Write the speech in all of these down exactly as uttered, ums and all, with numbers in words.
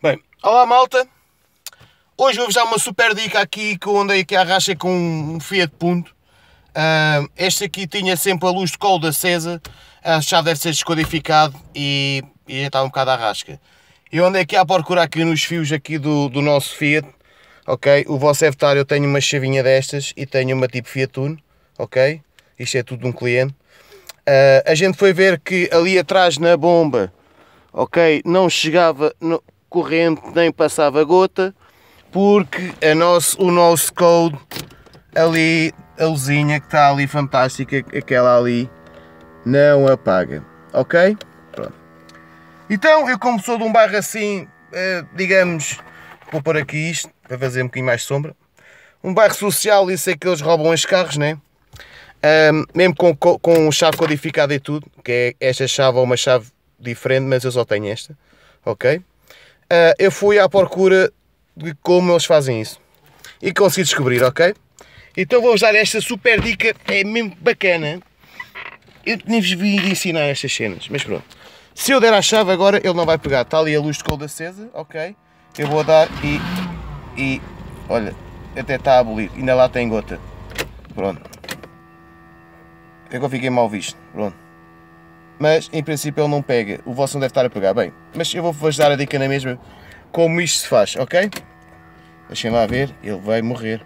Bem, olá malta, hoje vou-vos dar uma super dica aqui que eu andei aqui à racha com um Fiat Punto. Uh, este aqui tinha sempre a luz de cold acesa, a chave deve ser descodificado e, e já está um bocado à rasca. Eu andei aqui à procura aqui nos fios aqui do, do nosso Fiat, ok? O vosso deve estar, eu tenho uma chavinha destas e tenho uma tipo Fiat Uno, ok? Isto é tudo de um cliente. Uh, a gente foi ver que ali atrás na bomba, ok, não chegava no, corrente nem passava gota, porque a nosso, o nosso code ali, a luzinha que está ali fantástica, aquela ali, não apaga, ok? Pronto. Então, eu como sou de um bairro assim, eh, digamos, vou pôr aqui isto, para fazer um bocadinho mais sombra, um bairro social, e sei que eles roubam os carros, né? Um, mesmo com, com chave codificada e tudo, que é esta chave ou uma chave diferente, mas eu só tenho esta, ok? Uh, eu fui à procura de como eles fazem isso e consegui descobrir, ok? Então vou-vos dar esta super dica, é mesmo bacana. Eu nem vos vim ensinar estas cenas, mas pronto. Se eu der a chave agora, ele não vai pegar. Está ali a luz de cold acesa, ok? Eu vou dar e... e olha, até está a abolir, ainda lá tem gota. Pronto. Eu fiquei mal visto, pronto. Mas em princípio ele não pega, o vosso não deve estar a pegar, bem. Mas eu vou-vos dar a dica na mesma, como isto se faz, ok? Deixem lá ver, ele vai morrer.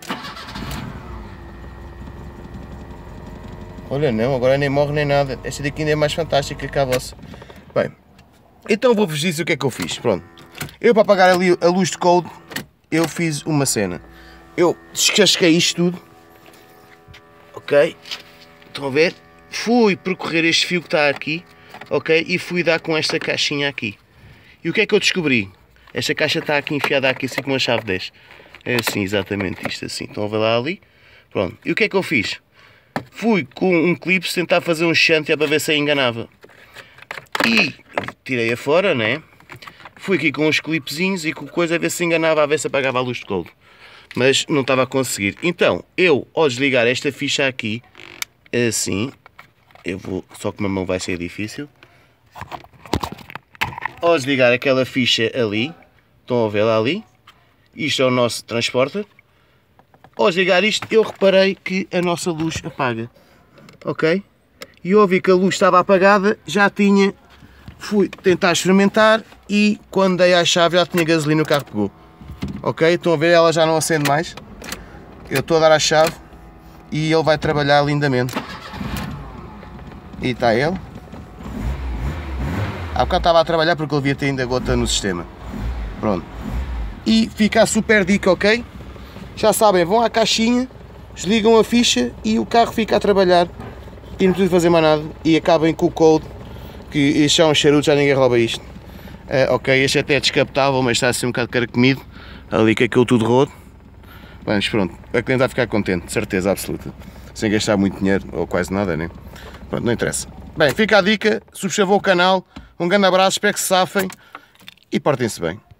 Olha não, agora nem morre nem nada, esta daqui ainda é mais fantástica que a vossa. Bem, então vou-vos dizer o que é que eu fiz, pronto. Eu para apagar ali a luz de cold, eu fiz uma cena. Eu descasquei isto tudo, ok? Estão a ver? Fui percorrer este fio que está aqui, ok? E fui dar com esta caixinha aqui. E o que é que eu descobri? Esta caixa está aqui enfiada aqui assim com uma chave dez. É assim, exatamente isto assim. Estão a ver lá ali? Pronto. E o que é que eu fiz? Fui com um clipe tentar fazer um shunt para ver se a enganava. E tirei-a fora, né? Fui aqui com uns clipezinhos e com coisa a ver se enganava, a ver se apagava a luz de cold. Mas não estava a conseguir. Então, eu, ao desligar esta ficha aqui, assim, eu vou, só que uma mão vai ser difícil. Ao desligar aquela ficha ali, estão a ver lá ali, isto é o nosso transporter. Ao desligar isto, eu reparei que a nossa luz apaga, ok? E eu vi que a luz estava apagada, já tinha, fui tentar experimentar e quando dei a chave já tinha gasolina, o carro pegou, ok? Estão a ver, ela já não acende mais. Eu estou a dar a chave e ele vai trabalhar lindamente. E está ele. Há bocado estava a trabalhar porque ele devia ter ainda gota no sistema. Pronto. E fica a super dica, ok? Já sabem, vão à caixinha, desligam a ficha e o carro fica a trabalhar. E não precisa fazer mais nada. E acabem com o cold, que isto é um charuto, já ninguém rouba isto. Uh, ok, este até é descapotável, mas está a ser um bocado carcomido. Ali que aquilo tudo rodo. Mas pronto, a cliente vai ficar contente, de certeza absoluta. Sem gastar muito dinheiro, ou quase nada, né? Pronto, não interessa. Bem, fica a dica, subscrevam o canal, um grande abraço, espero que se safem e portem-se bem.